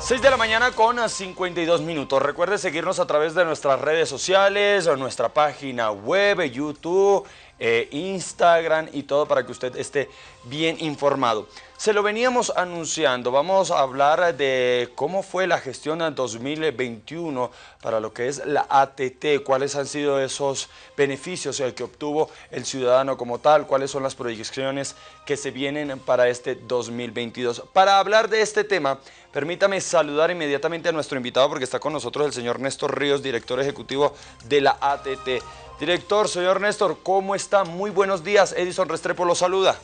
6 de la mañana con 52 minutos. Recuerde seguirnos a través de nuestras redes sociales, o nuestra página web, YouTube, Instagram y todo para que usted esté bien informado. Se lo veníamos anunciando, vamos a hablar de cómo fue la gestión en 2021 para lo que es la ATT, cuáles han sido esos beneficios que obtuvo el ciudadano como tal, cuáles son las proyecciones que se vienen para este 2022. Para hablar de este tema, permítame saludar inmediatamente a nuestro invitado porque está con nosotros el señor Néstor Ríos, director ejecutivo de la ATT. Director, señor Néstor, ¿cómo está? Muy buenos días. Edison Restrepo lo saluda.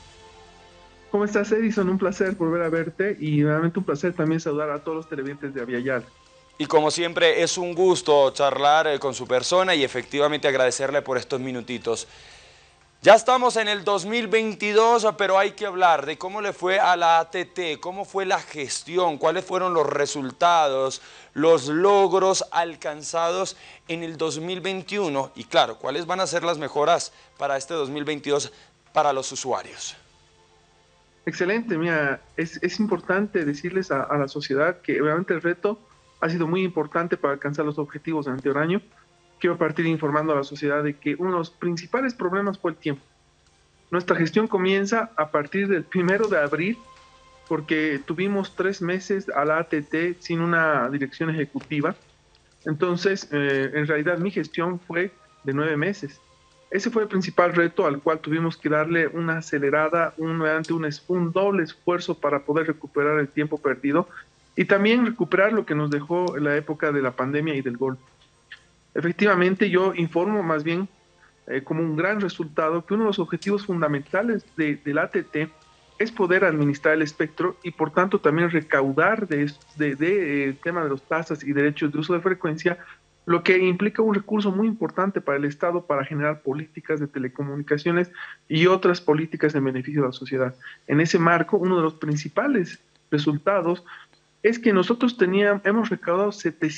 ¿Cómo estás, Edison? Un placer volver a verte y realmente un placer también saludar a todos los televidentes de Aviala. Y como siempre es un gusto charlar con su persona y efectivamente agradecerle por estos minutitos. Ya estamos en el 2022, pero hay que hablar de cómo le fue a la ATT, cómo fue la gestión, cuáles fueron los resultados, los logros alcanzados en el 2021 y claro, cuáles van a ser las mejoras para este 2022 para los usuarios. Excelente, mira, es importante decirles a la sociedad que realmente el reto ha sido muy importante para alcanzar los objetivos del anterior año. Quiero partir informando a la sociedad de que uno de los principales problemas fue el tiempo. Nuestra gestión comienza a partir del 1 de abril, porque tuvimos 3 meses a la ATT sin una dirección ejecutiva. Entonces, en realidad mi gestión fue de 9 meses. Ese fue el principal reto al cual tuvimos que darle una acelerada, un doble esfuerzo para poder recuperar el tiempo perdido y también recuperar lo que nos dejó la época de la pandemia y del golpe. Efectivamente, yo informo más bien como un gran resultado que uno de los objetivos fundamentales del ATT es poder administrar el espectro y por tanto también recaudar de tema de las tasas y derechos de uso de frecuencia, lo que implica un recurso muy importante para el Estado para generar políticas de telecomunicaciones y otras políticas en beneficio de la sociedad. En ese marco, uno de los principales resultados es que nosotros hemos recaudado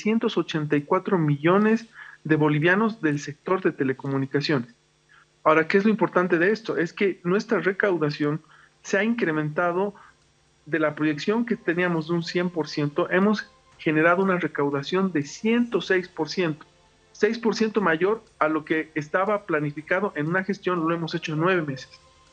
784 millones de bolivianos del sector de telecomunicaciones. Ahora, ¿qué es lo importante de esto? Es que nuestra recaudación se ha incrementado de la proyección que teníamos de un 100%, hemos generado una recaudación de 106%, 6% mayor a lo que estaba planificado en una gestión, lo hemos hecho en 9 meses.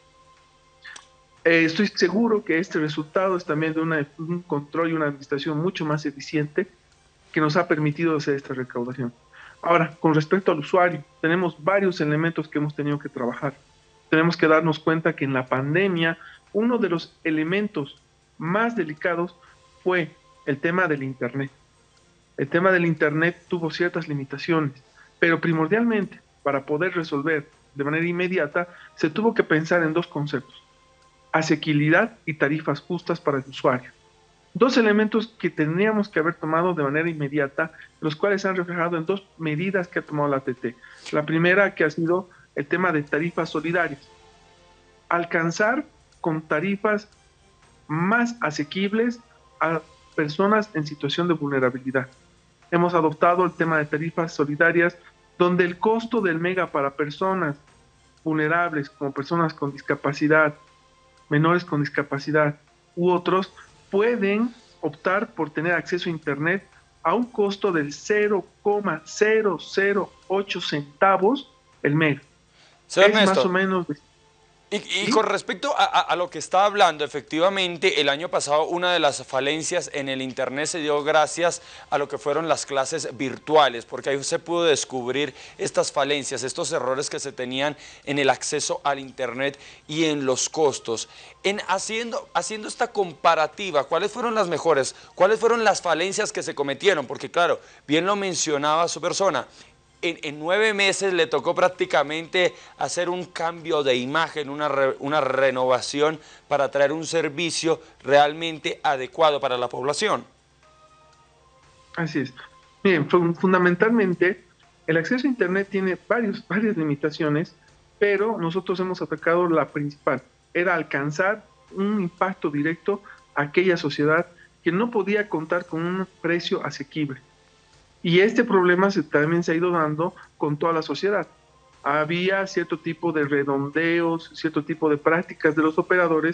Estoy seguro que este resultado es también de un control y una administración mucho más eficiente que nos ha permitido hacer esta recaudación. Ahora, con respecto al usuario, tenemos varios elementos que hemos tenido que trabajar. Tenemos que darnos cuenta que en la pandemia, uno de los elementos más delicados fue el tema del Internet. El tema del Internet tuvo ciertas limitaciones, pero primordialmente, para poder resolver de manera inmediata, se tuvo que pensar en dos conceptos: asequibilidad y tarifas justas para el usuario. Dos elementos que tendríamos que haber tomado de manera inmediata, los cuales se han reflejado en dos medidas que ha tomado la ATT. La primera, que ha sido el tema de tarifas solidarias. Alcanzar con tarifas más asequibles a personas en situación de vulnerabilidad. Hemos adoptado el tema de tarifas solidarias, donde el costo del mega para personas vulnerables, como personas con discapacidad, menores con discapacidad u otros, pueden optar por tener acceso a Internet a un costo del 0,008 centavos el mega. Señor Es más o Néstor, menos... y con ¿Sí? respecto a lo que está hablando, efectivamente, el año pasado una de las falencias en el Internet se dio gracias a lo que fueron las clases virtuales, porque ahí se pudo descubrir estas falencias, estos errores que se tenían en el acceso al Internet y en los costos. Haciendo esta comparativa, ¿cuáles fueron las mejores? ¿Cuáles fueron las falencias que se cometieron? Porque claro, bien lo mencionaba su persona, en 9 meses le tocó prácticamente hacer un cambio de imagen, una renovación para traer un servicio realmente adecuado para la población. Así es. Miren, fundamentalmente, el acceso a Internet tiene varias limitaciones, pero nosotros hemos atacado la principal, era alcanzar un impacto directo a aquella sociedad que no podía contar con un precio asequible. Y este problema también se ha ido dando con toda la sociedad. Había cierto tipo de redondeos, cierto tipo de prácticas de los operadores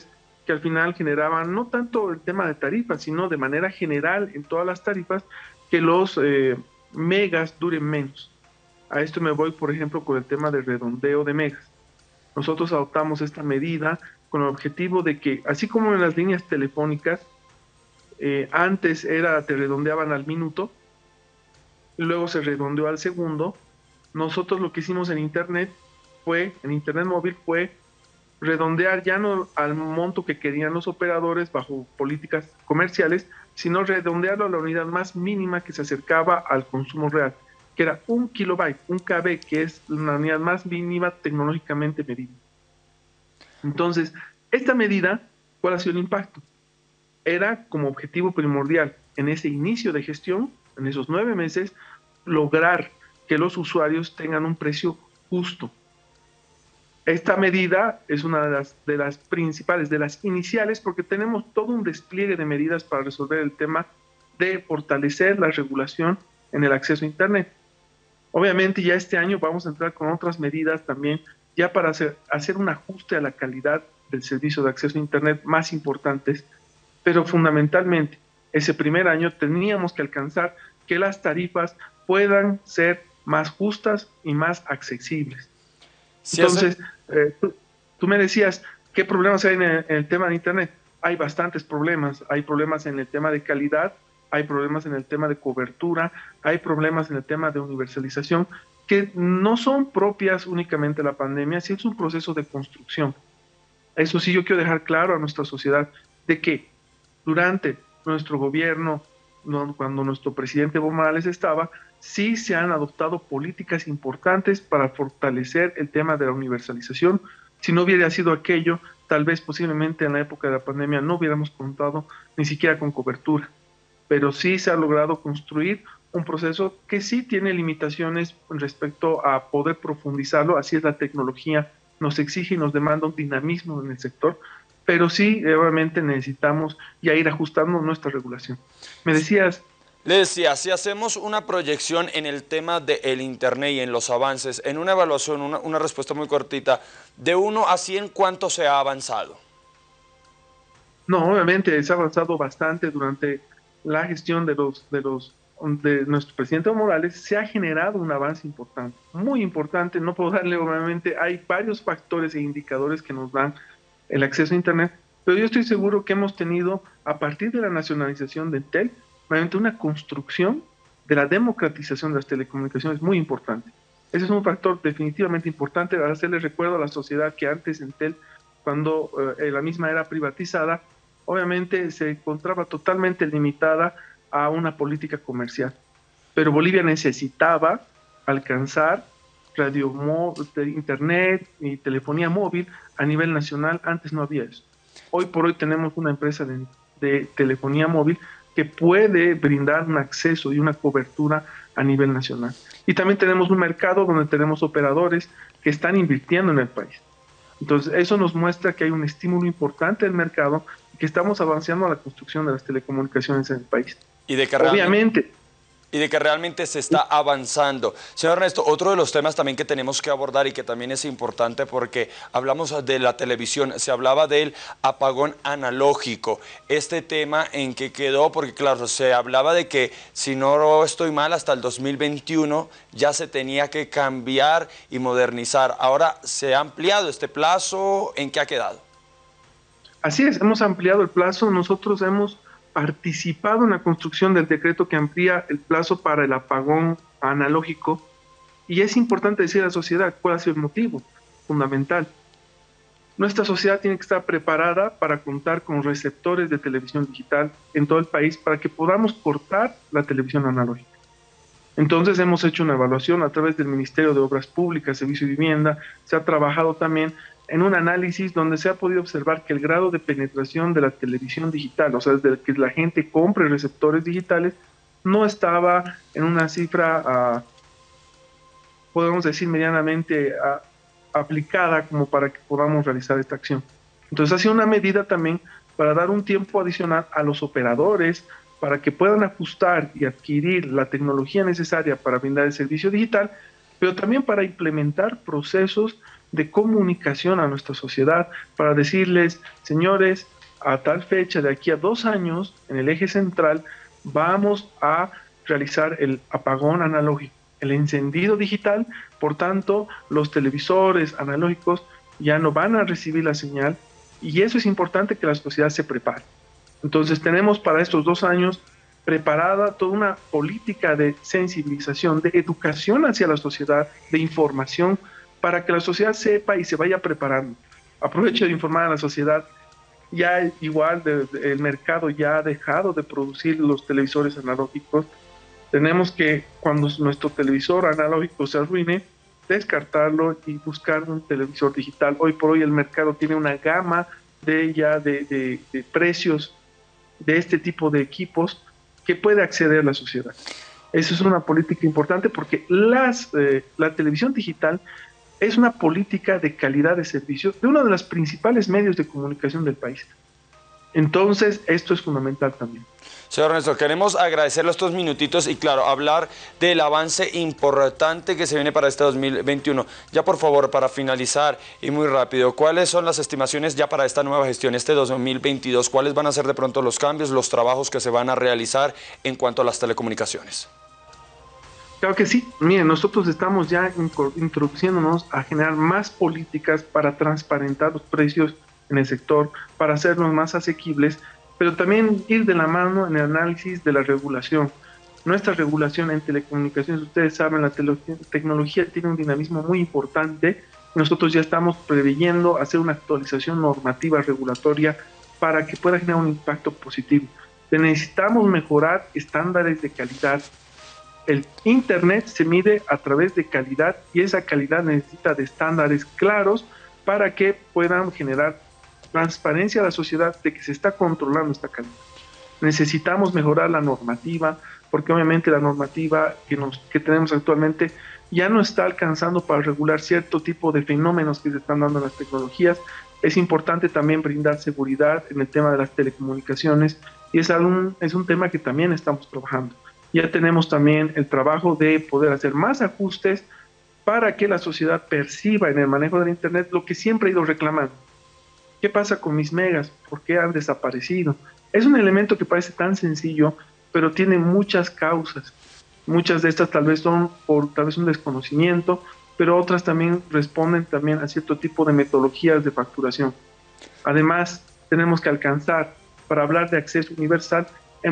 que al final generaban no tanto el tema de tarifas, sino de manera general en todas las tarifas, que los megas duren menos. A esto me voy, por ejemplo, con el tema del redondeo de megas. Nosotros adoptamos esta medida con el objetivo de que, así como en las líneas telefónicas, antes te redondeaban al minuto, luego se redondeó al segundo. Nosotros lo que hicimos en Internet móvil, fue redondear ya no al monto que querían los operadores bajo políticas comerciales, sino redondearlo a la unidad más mínima que se acercaba al consumo real, que era 1 kilobyte, 1 KB, que es la unidad más mínima tecnológicamente medida. Entonces, esta medida, ¿cuál ha sido el impacto? Era como objetivo primordial en ese inicio de gestión, en esos 9 meses, lograr que los usuarios tengan un precio justo. Esta medida es una de las principales, de las iniciales, porque tenemos todo un despliegue de medidas para resolver el tema de fortalecer la regulación en el acceso a Internet. Obviamente ya este año vamos a entrar con otras medidas también, ya para hacer un ajuste a la calidad del servicio de acceso a Internet más importantes, pero fundamentalmente ese primer año teníamos que alcanzar que las tarifas puedan ser más justas y más accesibles. Sí, entonces, tú me decías, ¿qué problemas hay en el tema de Internet? Hay bastantes problemas. Hay problemas en el tema de calidad, hay problemas en el tema de cobertura, hay problemas en el tema de universalización, que no son propias únicamente de la pandemia, sino es un proceso de construcción. Eso sí, yo quiero dejar claro a nuestra sociedad de que durante nuestro gobierno, cuando nuestro presidente Evo Morales estaba, sí se han adoptado políticas importantes para fortalecer el tema de la universalización. Si no hubiera sido aquello, tal vez posiblemente en la época de la pandemia no hubiéramos contado ni siquiera con cobertura. Pero sí se ha logrado construir un proceso que sí tiene limitaciones respecto a poder profundizarlo, así es la tecnología, nos exige y nos demanda un dinamismo en el sector, pero sí, obviamente necesitamos ya ir ajustando nuestra regulación. Me decías... Le decía, si hacemos una proyección en el tema del Internet y en los avances, en una evaluación, una respuesta muy cortita, de 1 a 100, ¿cuánto se ha avanzado? No, obviamente se ha avanzado bastante durante la gestión de nuestro presidente Evo Morales. Se ha generado un avance importante, muy importante. No puedo darle, obviamente, hay varios factores e indicadores que nos dan el acceso a Internet, pero yo estoy seguro que hemos tenido, a partir de la nacionalización de Entel, realmente una construcción de la democratización de las telecomunicaciones muy importante. Ese es un factor definitivamente importante. Para hacerle recuerdo a la sociedad que antes Entel, cuando la misma era privatizada, obviamente se encontraba totalmente limitada a una política comercial. Pero Bolivia necesitaba alcanzar internet y telefonía móvil a nivel nacional. Antes no había eso. Hoy por hoy tenemos una empresa de telefonía móvil que puede brindar un acceso y una cobertura a nivel nacional. Y también tenemos un mercado donde tenemos operadores que están invirtiendo en el país. Entonces, eso nos muestra que hay un estímulo importante del mercado y que estamos avanzando a la construcción de las telecomunicaciones en el país. Y de que Obviamente... Y de que realmente se está avanzando. Señor Ernesto, otro de los temas también que tenemos que abordar y que también es importante porque hablamos de la televisión, se hablaba del apagón analógico. Este tema en que quedó, porque claro, se hablaba de que, si no estoy mal, hasta el 2021 ya se tenía que cambiar y modernizar. Ahora, ¿se ha ampliado este plazo? ¿En qué ha quedado? Así es, hemos ampliado el plazo. Nosotros hemos participado en la construcción del decreto que amplía el plazo para el apagón analógico, y es importante decir a la sociedad cuál ha sido el motivo fundamental. Nuestra sociedad tiene que estar preparada para contar con receptores de televisión digital en todo el país para que podamos cortar la televisión analógica. Entonces hemos hecho una evaluación a través del Ministerio de Obras Públicas, Servicio y Vivienda. Se ha trabajado también en un análisis donde se ha podido observar que el grado de penetración de la televisión digital, o sea, desde que la gente compre receptores digitales, no estaba en una cifra, podemos decir, medianamente aplicada como para que podamos realizar esta acción. Entonces ha sido una medida también para dar un tiempo adicional a los operadores para que puedan ajustar y adquirir la tecnología necesaria para brindar el servicio digital, pero también para implementar procesos de comunicación a nuestra sociedad, para decirles, señores, a tal fecha, de aquí a 2 años, en el eje central, vamos a realizar el apagón analógico, el encendido digital. Por tanto, los televisores analógicos ya no van a recibir la señal, y eso es importante que la sociedad se prepare. Entonces tenemos para estos 2 años preparada toda una política de sensibilización, de educación hacia la sociedad, de información, para que la sociedad sepa y se vaya preparando. Aprovecho de informar a la sociedad, ya igual el mercado ya ha dejado de producir los televisores analógicos. Tenemos que, cuando nuestro televisor analógico se arruine, descartarlo y buscar un televisor digital. Hoy por hoy el mercado tiene una gama de precios de este tipo de equipos que puede acceder a la sociedad. Eso es una política importante, porque la televisión digital es una política de calidad de servicio de uno de los principales medios de comunicación del país. Entonces, esto es fundamental también. Señor Ernesto, queremos agradecerle estos minutitos y, claro, hablar del avance importante que se viene para este 2021. Ya, por favor, para finalizar y muy rápido, ¿cuáles son las estimaciones ya para esta nueva gestión, este 2022? ¿Cuáles van a ser de pronto los cambios, los trabajos que se van a realizar en cuanto a las telecomunicaciones? Claro que sí. Miren, nosotros estamos ya introduciéndonos a generar más políticas para transparentar los precios en el sector, para hacerlos más asequibles, pero también ir de la mano en el análisis de la regulación. Nuestra regulación en telecomunicaciones, ustedes saben, la tecnología tiene un dinamismo muy importante. Nosotros ya estamos preveyendo hacer una actualización normativa regulatoria para que pueda generar un impacto positivo. Necesitamos mejorar estándares de calidad. El Internet se mide a través de calidad, y esa calidad necesita de estándares claros para que puedan generar transparencia a la sociedad de que se está controlando esta calidad. Necesitamos mejorar la normativa, porque obviamente la normativa que tenemos actualmente ya no está alcanzando para regular cierto tipo de fenómenos que se están dando en las tecnologías. Es importante también brindar seguridad en el tema de las telecomunicaciones, y es un tema que también estamos trabajando. Ya tenemos también el trabajo de poder hacer más ajustes para que la sociedad perciba en el manejo del Internet lo que siempre ha ido reclamando. ¿Qué pasa con mis megas? ¿Por qué han desaparecido? Es un elemento que parece tan sencillo, pero tiene muchas causas. Muchas de estas tal vez son por tal vez un desconocimiento, pero otras también responden también a cierto tipo de metodologías de facturación. Además, tenemos que alcanzar, para hablar de acceso universal,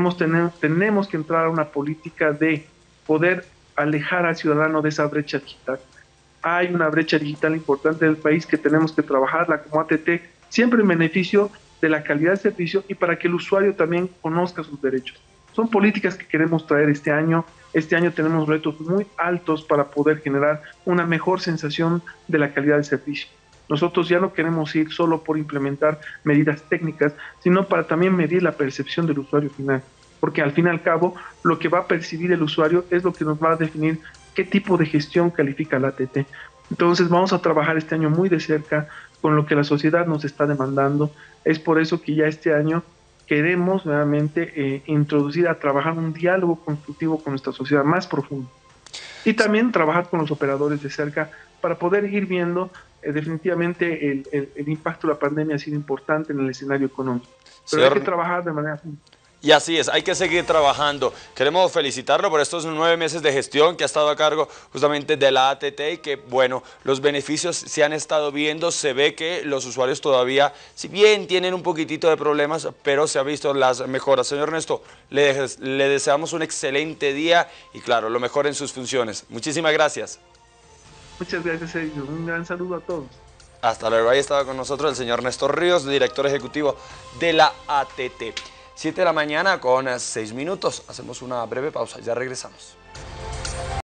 tenemos que entrar a una política de poder alejar al ciudadano de esa brecha digital. Hay una brecha digital importante del país que tenemos que trabajarla como ATT, siempre en beneficio de la calidad del servicio y para que el usuario también conozca sus derechos. Son políticas que queremos traer este año. Este año tenemos retos muy altos para poder generar una mejor sensación de la calidad del servicio. Nosotros ya no queremos ir solo por implementar medidas técnicas, sino para también medir la percepción del usuario final, porque al fin y al cabo lo que va a percibir el usuario es lo que nos va a definir qué tipo de gestión califica la ATT. Entonces vamos a trabajar este año muy de cerca con lo que la sociedad nos está demandando. Es por eso que ya este año queremos nuevamente introducir a trabajar un diálogo constructivo con nuestra sociedad más profundo, y también trabajar con los operadores de cerca para poder ir viendo definitivamente el impacto de la pandemia ha sido importante en el escenario económico, pero hay que trabajar de manera junta. Y así es, hay que seguir trabajando. Queremos felicitarlo por estos 9 meses de gestión que ha estado a cargo justamente de la ATT, y que, bueno, los beneficios se han estado viendo. Se ve que los usuarios todavía, si bien tienen un poquitito de problemas, pero se ha visto las mejoras. Señor Ernesto, le deseamos un excelente día y, claro, lo mejor en sus funciones. Muchísimas gracias. Muchas gracias, Sergio. Un gran saludo a todos. Hasta luego. Ahí estaba con nosotros el señor Néstor Ríos, director ejecutivo de la ATT. 7 de la mañana con 6 minutos. Hacemos una breve pausa, ya regresamos.